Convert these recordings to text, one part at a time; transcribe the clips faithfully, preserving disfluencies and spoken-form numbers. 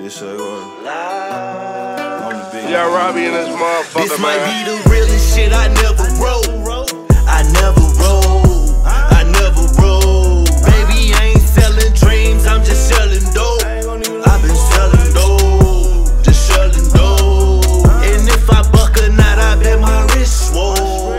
Yes, sir, go ahead. Yeah, Robbie and this motherfucker, This man. might be the realest shit I never wrote. I never wrote. I never wrote. Baby, I ain't selling dreams, I'm just selling dope. I've been selling dope, just selling dope. And if I buck a knot, I bet my wrist swole.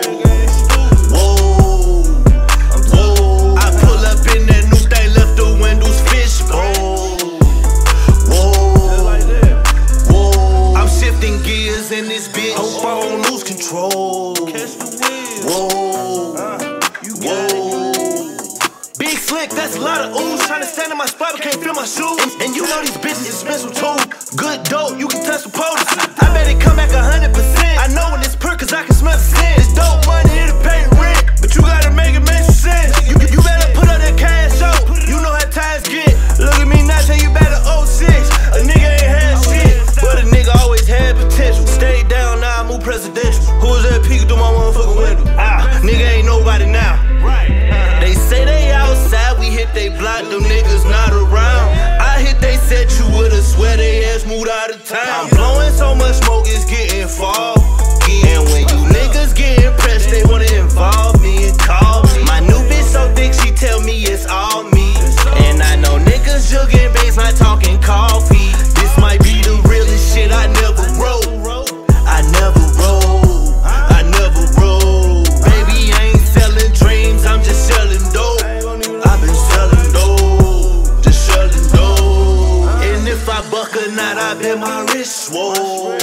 Whoa, whoa. I pull up in that new thing, left the windows fishbowl. Whoa, whoa. I'm shifting gears in this bitch. Hope I don't lose control. Whoa, whoa. Big slick, that's a lot of ooze. Tryna stand in my spot, but can't feel my shoes. And, and you know these bitches expensive too. Good dope, you can touch the potency. I bet it come back a hundred percent. I know when it's per, cause I can smell the scent. It's dope money, it'll pay rent, but you gotta make it make some sense. You, you better put up that cash out. You know how times get. Look at me now, tell you better oh six. A nigga ain't had shit, but a nigga always had potential. Stay down, now I move presidential. Who was that peek through my motherfucking window? Ah, nigga ain't nobody now. They say they outside, we hit they block, them niggas not around. I hit they set, you would've swear they ass moved out of town. I'm blowing so much smoke, it's getting foggy. And when you niggas get impressed, they wanna involve me and call me. My new bitch so thick, she tell me it's all me. And I know niggas jugging bass, not talking coffee. This might be the realest shit I never wrote. I never wrote, I never wrote. Baby, I ain't selling dreams, I'm just selling dope. I've been selling dope, just selling dope. And if I buck a knot, I bet my wrist swole.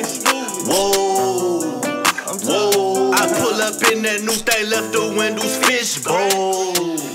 Whoa, whoa. I pull up in that new thing, left the windows fishbowl.